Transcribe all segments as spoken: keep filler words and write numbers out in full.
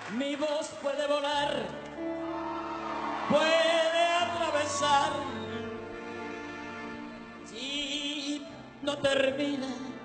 Mi voz puede volar, puede atravesar. Si no termina,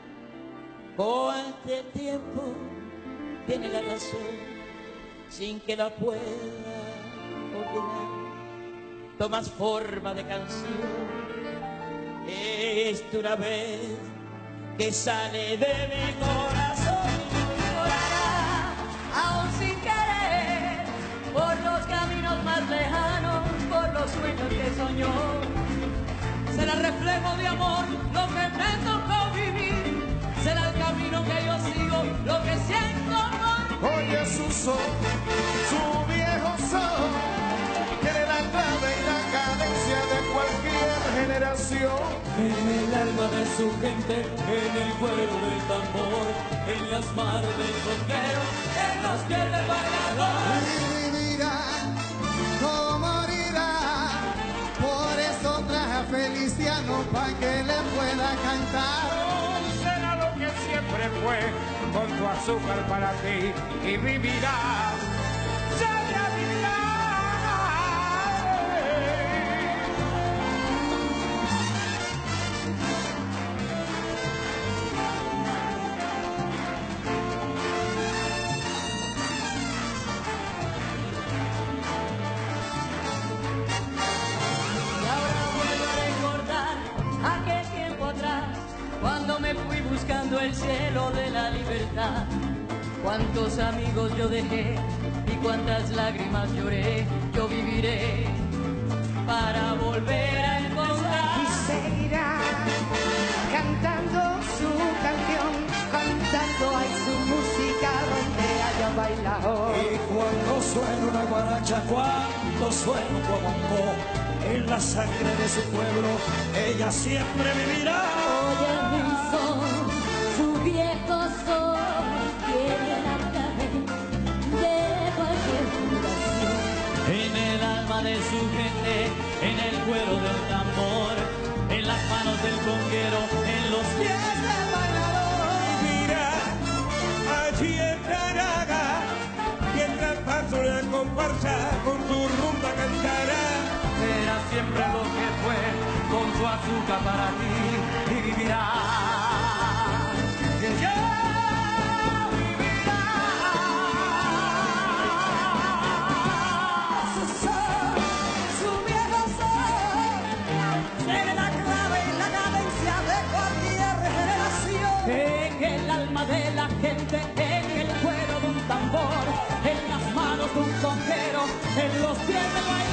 cuánto tiempo tiene la razón, sin que la pueda ordenar. Tomas forma de canción. Esta una vez que sale de mi corazón, volará, aún sin querer, por los caminos más lejanos, por los sueños que soñó. Será reflejo de amor lo que me tocó vivir, será el camino que yo sigo, lo que siento por mí. Oye su son, su viejo son, tiene la clave y la cadencia de cualquier generación. En el alma de su gente, en el cuero del tambor, en las manos del cordero, en los pies del bailador. Y vivirá o morirá, por eso traje a Feliciano pa' que le pueda cantar. Oh, será lo que siempre fue, con tu azúcar para ti, y vivirá, ya vivirá. Cuando me fui buscando el cielo de la libertad, cuántos amigos yo dejé y cuántas lágrimas lloré, yo viviré para volver a encontrar. Y seguirá cantando su canción, cantando ahí su música donde haya bailado. Y cuando suena una guaracha, cuando suena un guaguancó, en la sangre de su pueblo, ella siempre vivirá. Oye mi son, su viejo son, tiene la clave de cualquier fundación. En el alma de su gente, en el cuero del tambor, en las manos del conguero, en los pies del bailador. Mira, allí en Taraga, mientras paso la comparsa, con tu rumba cantará. Será siempre lo que fue, con su azúcar para ti, y vivirá. Yeah, yeah, vivirá. Su son, su viejo son, tiene la clave y la cadencia de cualquier generación. En el alma de la gente, en el cuero de un tambor, en las manos de un conjero, en los pies del baile.